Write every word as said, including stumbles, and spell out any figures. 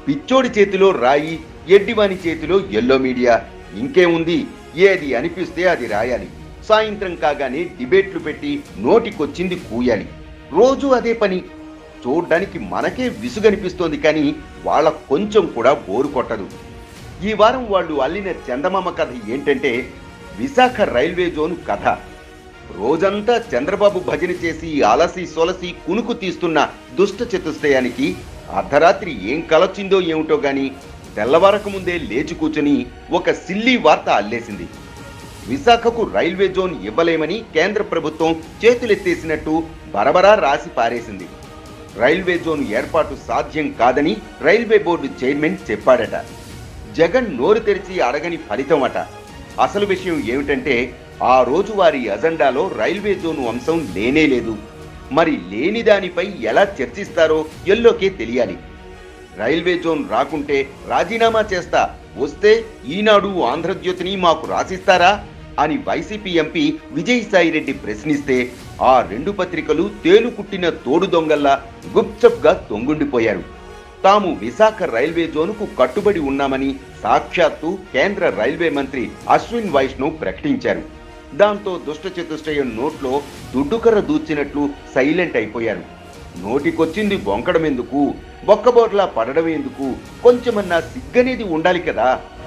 పిచ్చోడి చేతిలో రాయి, ఎడ్డివాని చేతిలో ఎల్లో మీడియా. ఇంకేముంది, ఏది అనిపిస్తే అది రాయాలి. సాయంత్రం కాగానే డిబేట్లు పెట్టి నోటికొచ్చింది కూయాలి. రోజు అదే పని. చూడ్డానికి మనకే విసుగనిపిస్తోంది, కానీ వాళ్ళ కొంచెం కూడా బోరు కొట్టదు. ఈ వారం వాళ్ళు అల్లిన చందమామ కథ ఏంటంటే విశాఖ రైల్వే జోన్ కథ. రోజంతా చంద్రబాబు భజన చేసి అలసి సొలసి కునుకు తీస్తున్న దుష్ట చతుష్టయానికి అర్ధరాత్రి ఏం కలొచ్చిందో ఏమిటో గాని తెల్లవారక ముందే లేచి కూర్చొని ఒక సిల్లీ వార్త అల్లేసింది. విశాఖకు రైల్వే జోన్ ఇవ్వలేమని కేంద్ర ప్రభుత్వం చేతులెత్తేసినట్టు బరబరా రాసి పారేసింది. రైల్వే జోన్ ఏర్పాటు సాధ్యం కాదని రైల్వే బోర్డు చైర్మన్ చెప్పాడట. జగన్ నోరు తెరిచి అడగని ఫలితం అట. అసలు విషయం ఏమిటంటే ఆ రోజు వారి అజెండాలో రైల్వే జోన్ అంశం లేనే లేదు. మరి లేని దానిపై ఎలా చర్చిస్తారో ఎల్లోకే తెలియాలి. రైల్వే జోన్ రాకుంటే రాజీనామా చేస్తా, వస్తే ఈనాడు ఆంధ్రజ్యోతిని మాకు రాసిస్తారా అని వైసీపీ ఎంపీ విజయసాయిరెడ్డి ప్రశ్నిస్తే ఆ రెండు పత్రికలు తేలుకుట్టిన తోడు దొంగల్లా గుప్చప్గా తొంగుండిపోయారు. తాము విశాఖ రైల్వే జోనుకు కట్టుబడి ఉన్నామని సాక్షాత్తు కేంద్ర రైల్వే మంత్రి అశ్విన్ వైష్ణవ్ ప్రకటించారు. దాంతో దుష్ట చతుష్టయం నోట్లో దుడ్డుకర్ర దూచినట్లు సైలెంట్ అయిపోయారు. నోటికొచ్చింది బొంకడమెందుకు, బొక్కబోట్లా పడడం ఎందుకు, కొంచెమన్నా సిగ్గనేది ఉండాలి కదా.